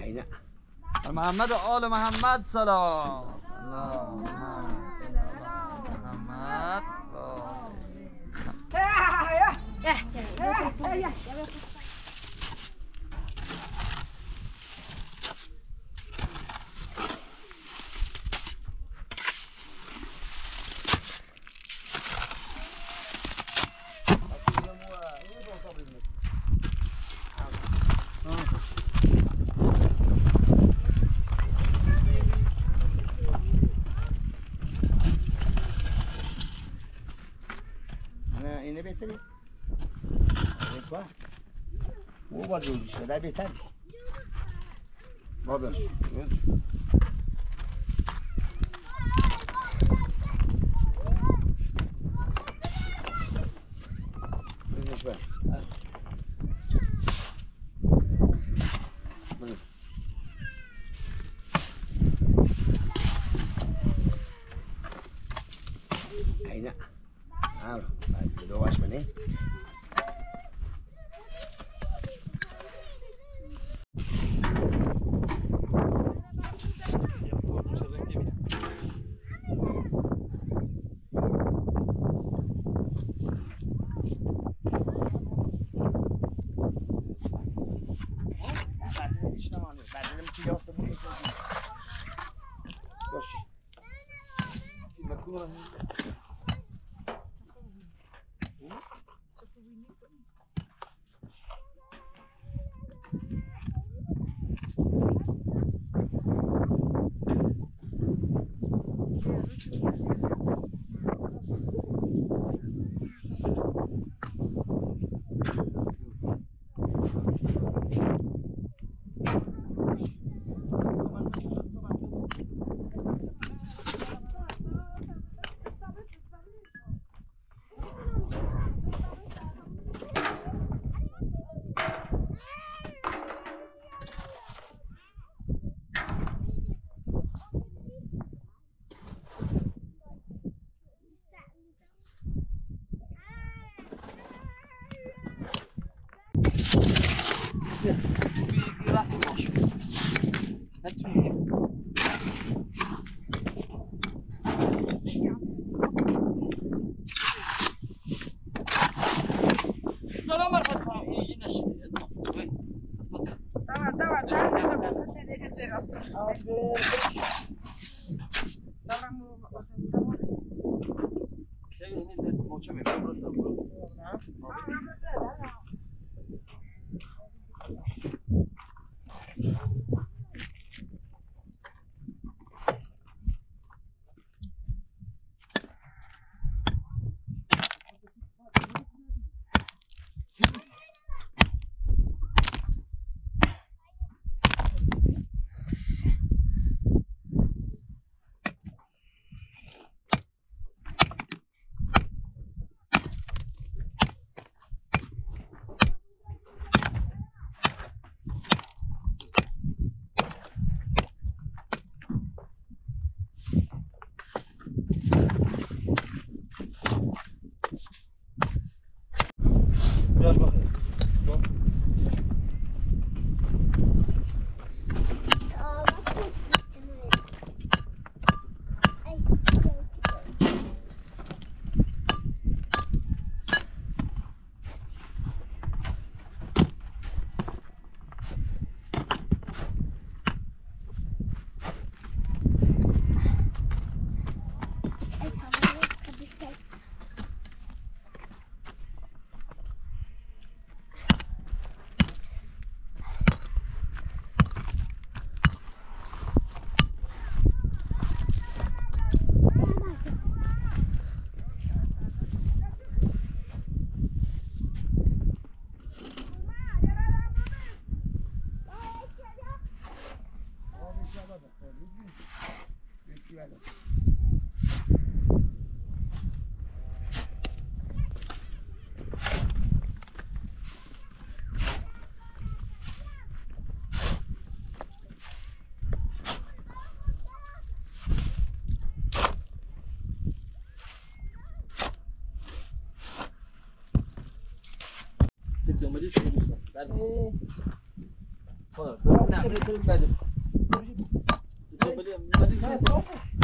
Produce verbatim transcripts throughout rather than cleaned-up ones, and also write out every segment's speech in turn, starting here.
عینه محمد و آل محمد سلام. سلام محمد اینه بهتره با او با جوری شده بهتر باباش بزنش بر عینه آره بعد دوباش منه سلام مرحبا این نشید تمام تمام خدا نه من سر بده تو بلی من صاف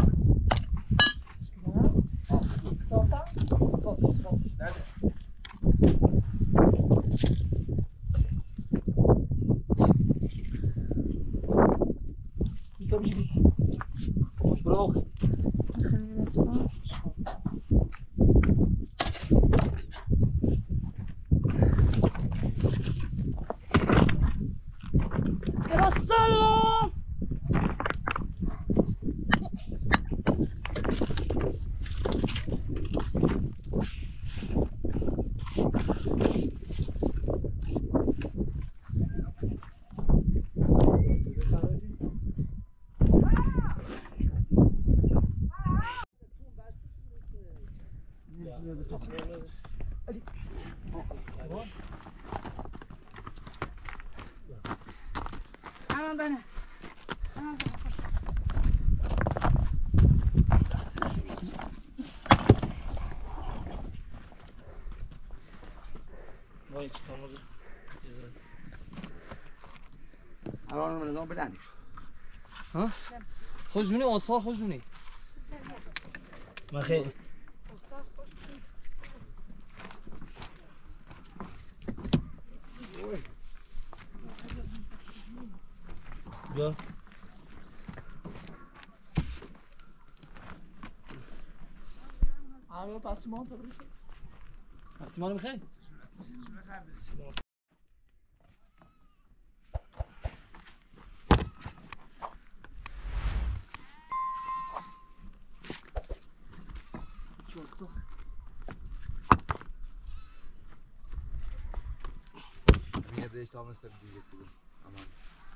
صاف صاف صاف خوش برو سلام Aman bana. Aman bana koş. وای چی تماز الان من نظام بدنی ها خوشونی آسا خوشونی من خیلی بیا Abi pasiman tabii. پسیمان میخوای؟ Minha vez estava nessa vida tudo. Aman.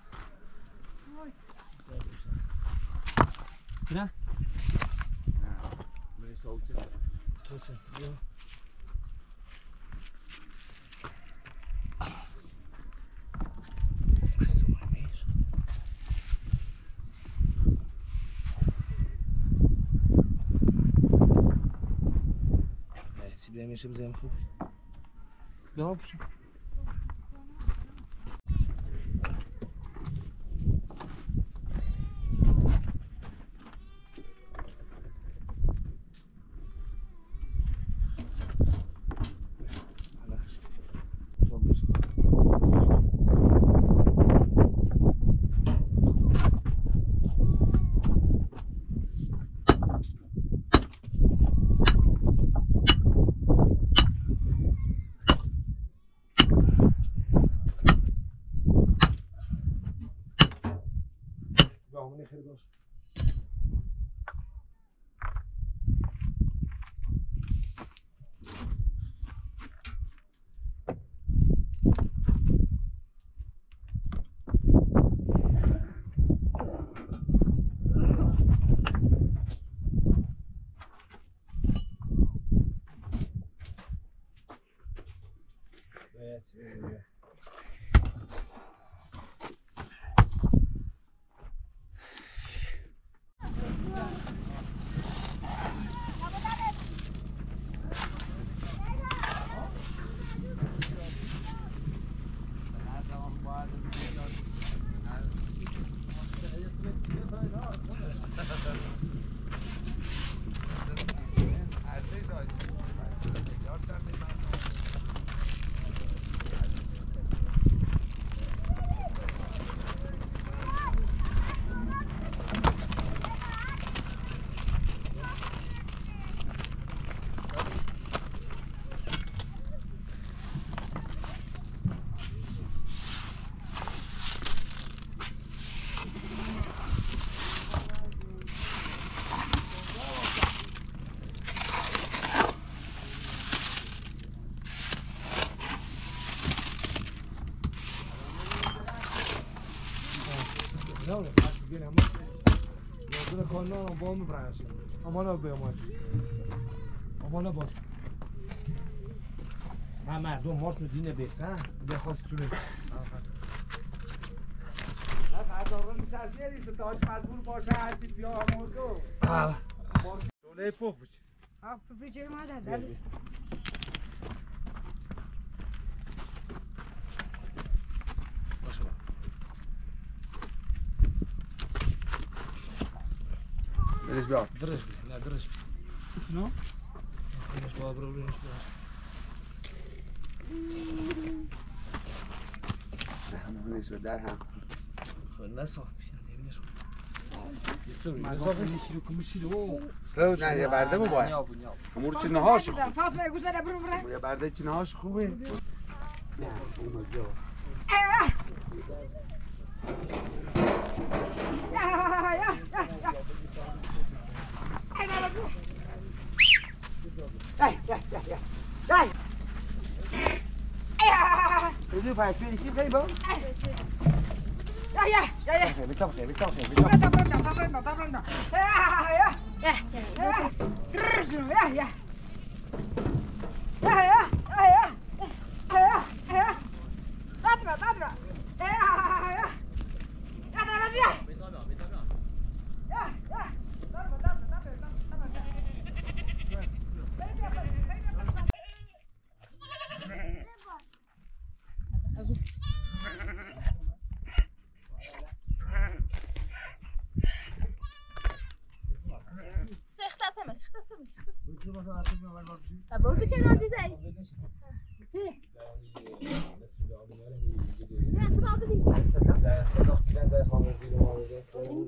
نه من صوتي توسه بیا چی بیام میشه بزنم خوب. بیا بشه Bağımını kırdı olsun. Evet, öyle. Não, né? Acho que é muito. Eu vou com não bom no Brasil. Aman abi aman. Aman abi. Ha مردم مارس دینه بیسن بخواست چونه. نه فردارون می‌ترسیه نیست تا مجبور باشه هرچی بیا موضوع. آه. شله پفوچ. Ah, pediu uma dada. باشه. درش بیار درش بی نه درش بی اتنا اینش با برو برو اینش با همون نیست در هم خب نصاف میشه اینش مغازه میشیرو کمیشیرو سلو نه یه برده مو باید نیابو نیابو امور چه نهاش خوب فاطمه گذره برو برو یه برده چه نهاش خوبه نه اون جا یا یا یا یا بدو پاس بری کی بری با یا یا یا یا خیلی بتام خیلی بتام خیلی برو بتام برو برو برو برو یا یا یا یا یا يا يا يا يا يا اضرب اضرب يا يا اضرب ازيا يا يا ضرب ضرب ضرب اختصم اختصم ابو بچه نادی زای چی نه تو بعد دیگه صداق گیرن زای خامر بیرو ما بگه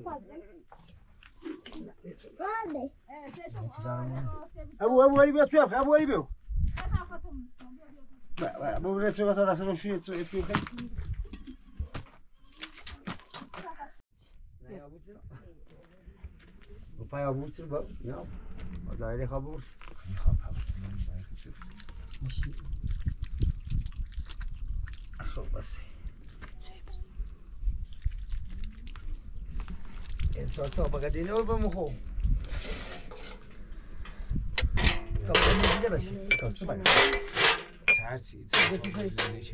ابو ابو ولی بیا تو ابو ولی بیا ابو رسو بتا دست رو شوی تو تو نه ابو چرا و پای ابو چرا با یا دایره خبر میخوام حبس خب بس انسان تا بقدر اینو بمخو تا بقدر دیده باشی تا سبعه ترسی ترسی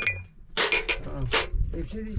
ابشری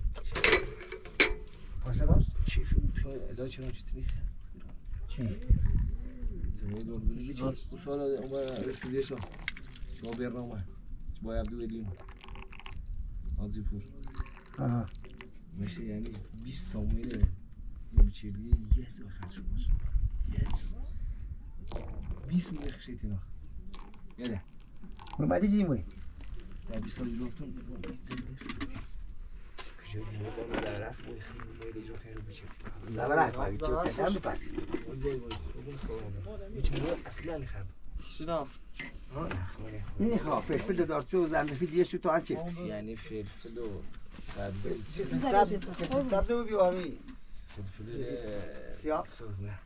باشه باش چی فیلم ادای چرا چیزی چی زمین دور بودی چی سال اون رسیدیشو شما برنامه با عبدو بدیم آزی پور آها میشه یعنی بیست تا میره میچردی یه جا خرج باشه یه جا بیست میره خشیتی نه یاده اومدی چی موی در بیست تا جلوتون میگم زنده کجا میره با زرف موی خیلی موی جلو تیرو بچردی زبره پاری چه تشم بپسی وای وای وای خودم میچونه اصلا نخرد شنو اینی خواه فلفل دارچو زنجفیل دیگه شو تو انچه یعنی فلفل و سبزی سبز سبز و بیوامی فلفل سیاه سوز نه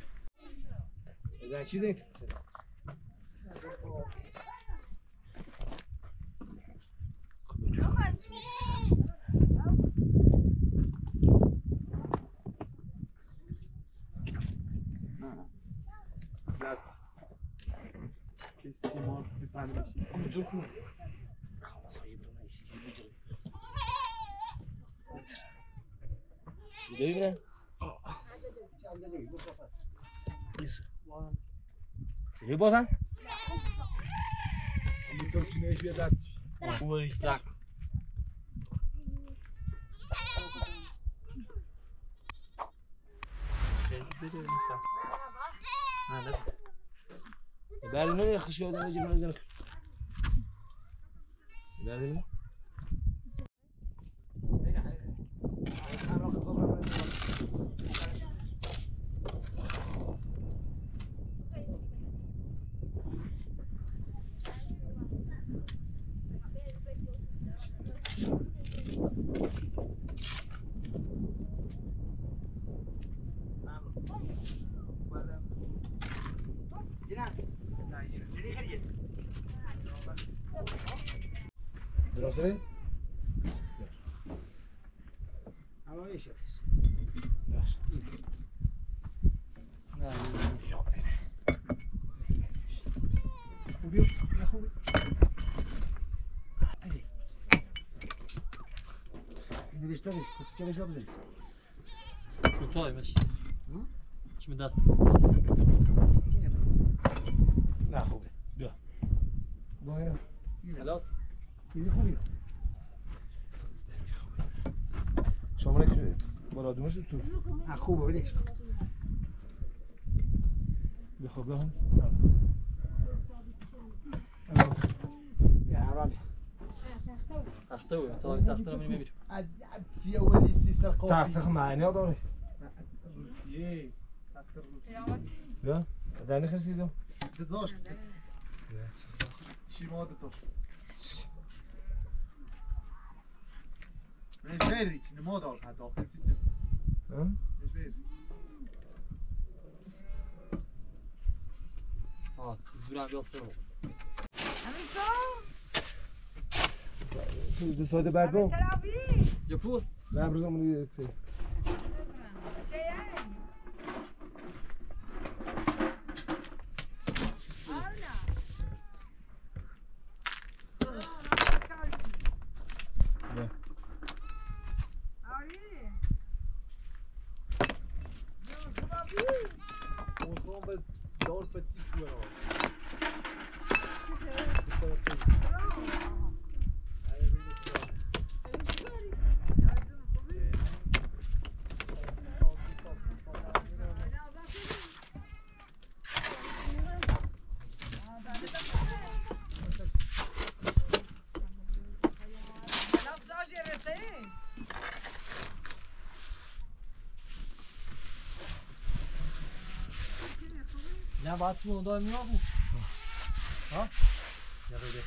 ازن چیزی سیمان میپندشی اونجا کو خلاص هایی برو نایشی دیگه ببینم نیست دیگه بازن اما تو چی نهش بیاد خوبه یک خیلی بده مثلا نه نه بعد من یه خشی آدم نجیب نزن بعد من درسته؟ اما میشه باش نه خوبی نه خوبی نوشته دی چه بشه بزنی کوتاه باشه چی دست نه خوبه بیا باید حالا این خوبی شما که بالا دومش تو خوبه ولیش خب بهم يا عربي تختوي طبعا تختوي من ميت عجب سي اولي سي القوي تعرف معايا دوري روسية تحت الروسية لا دعني خسيته تزوج شي مودة تو من الجيري نمودة ولا حتى خسيت ها الجيري اه زورا بيوصلوا دو ساده بعد بو جبور لا برزم لي كثير ensemble dans le petit coin. نه باید تو اون می آبو ها یا بده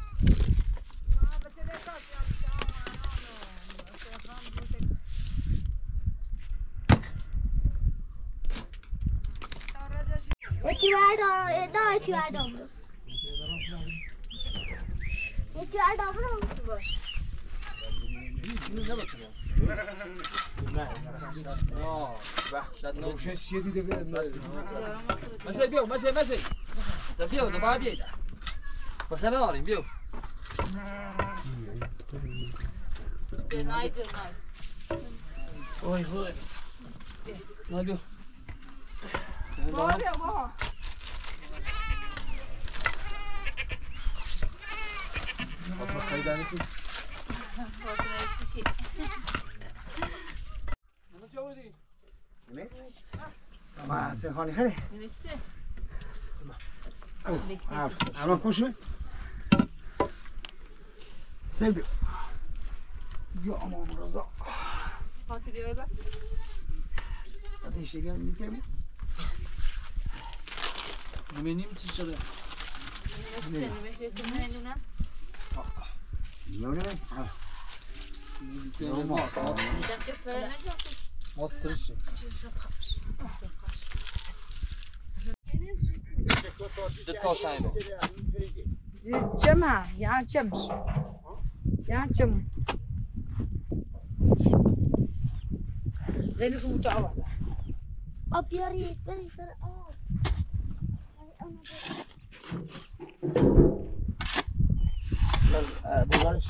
یکی بردار دا یکی بردار برو یکی بردار برو باش روشن چیه دیده به ماشي بيو ماشي ماشي ده بيو ده بقى بيدا بخنارين بيو دنای دنای اوي هوي ما بيو بابا بابا خاطر خیدانی تو انا جودي نه ما سرخانی خیلی نوشته الان خوشه سلبی یا امام رضا خاطر بیای با دادش بیان میگم نمينيم تشتغل نوشته نوشته تو میدونم نه نه دیدم چه فرنه جاست ماسترش ده شاينه جمع يا جمش يا جم زين يكون متعود آب بیاری بری سر آب بگارش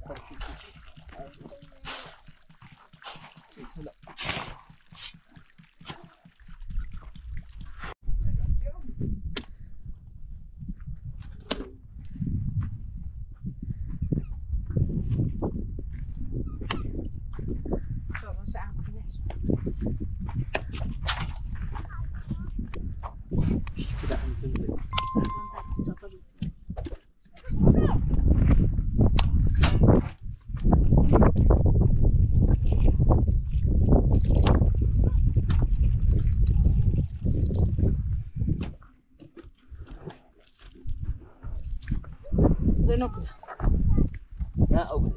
زينب لا أول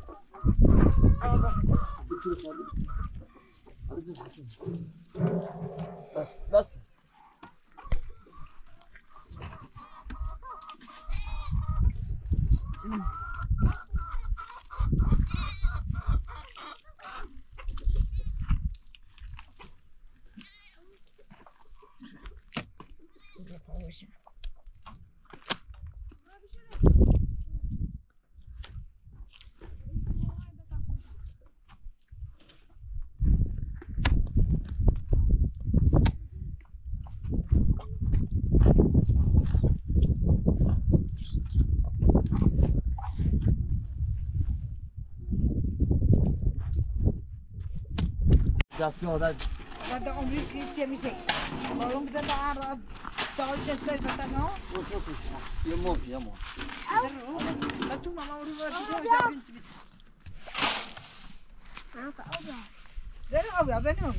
اه بس بس دستگاه داد بعد عمري كريستيا مشي والله بدنا نعرض تقول تستاج بتاعنا يموت يموت لا تو ماما وري وري جابين تبت أنا كأوبا. زين أوي زين أوي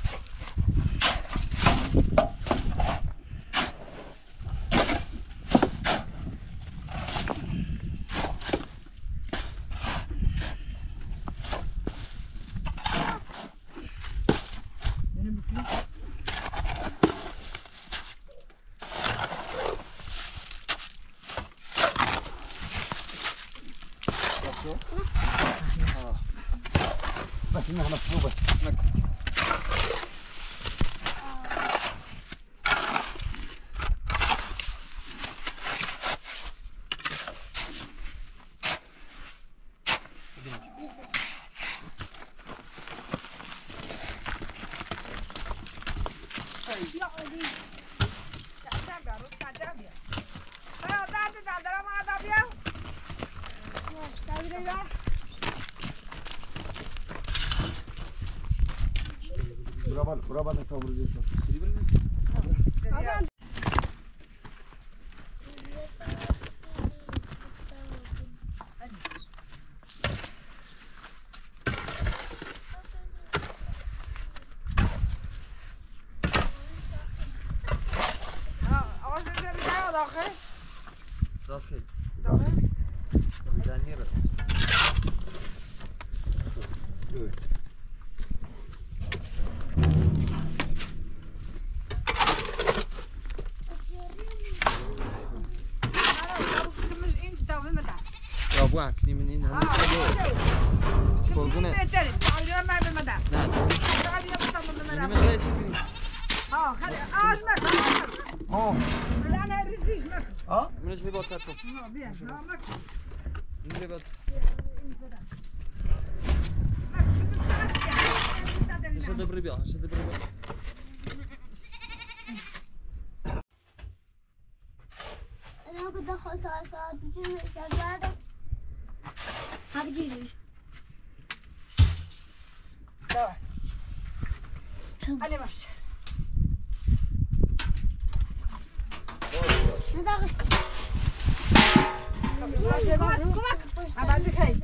بس انها مكتوب بس برابر برابر نتابع راسل بداني رس برافو عكني من هنا فوقنا من غير تسكرين اه خلي اش مك اه لا انا رزيش مك اه من ايش بيبغى تتصل اه بيان اه مك من اللي بيبغى ايش هذا بالربيع ايش هذا بالربيع أنا كنت أخذت عصا تجيب سجادة. هبجيلي. انا ماشي ندخل. ماشي بقى كمك عبالك هاي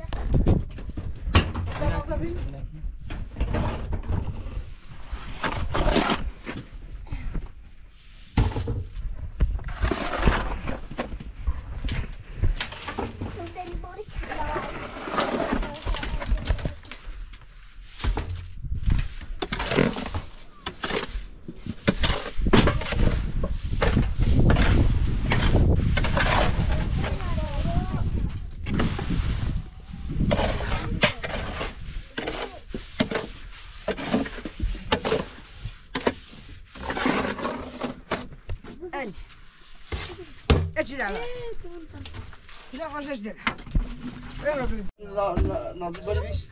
اني اجي دعوة لا خرج اجدب نازل بری بیش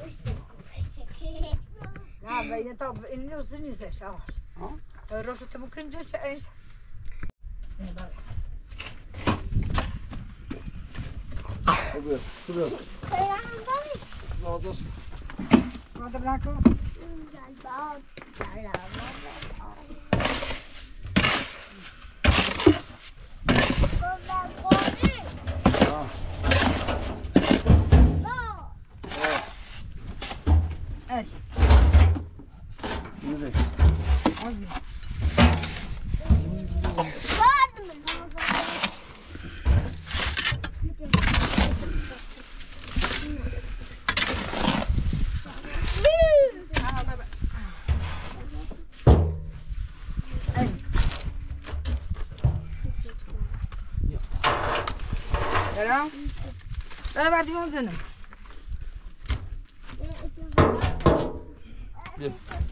نه بین تا این نیست نیستش آقاش روشو تو ممکن جل چه ایش خوبه خوبه Kayağımdan مادر نکن galiba. Kollar koydu. el Şimdi az mı Vardı mı? Selam. Ben verdim onu canım. Gel.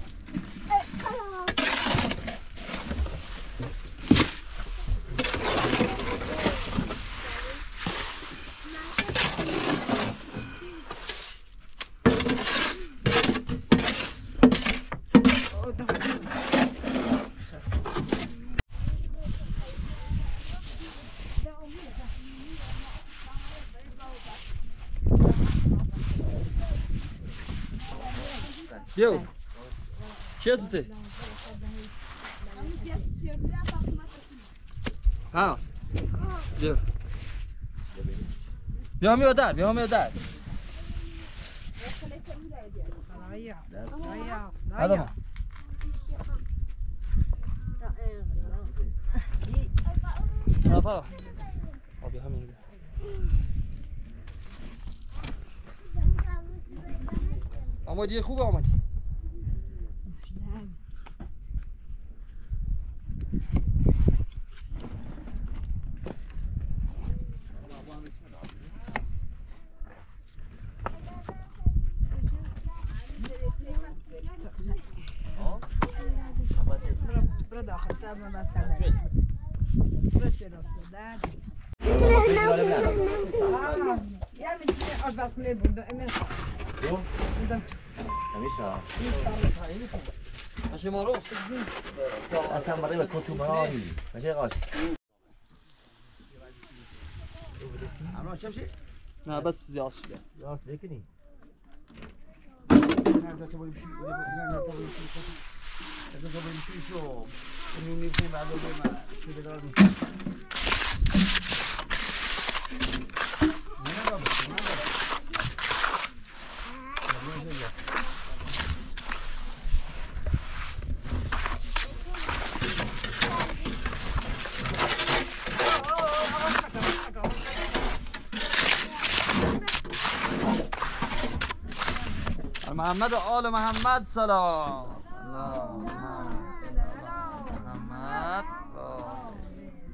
Yo. چه هسته؟ ها. بیا. بیا میاد در، بیا میاد در. Daya. Daya. هذا ما. ها فرح. ابي همین. آمادی خوبه آمادی. برو داخل تا ما بسته برو درست داد یا میتونی آشپزخونه بود امروز Jo. بودم Kamisa. ماشي مارو. Aslan bari ve kotu mani. Kaçay kaç. Ama şemsi. نه بس زیاد شده. Yas bekini. Nerede tabii bir şey, nerede tabii bir şey, nerede tabii bir şey şu. Bunun ne için ben de böyle şöyle kaldım. Ne oldu? Ne oldu? محمد و آل محمد سلام. محمد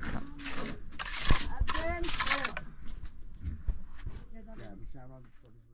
Ya biz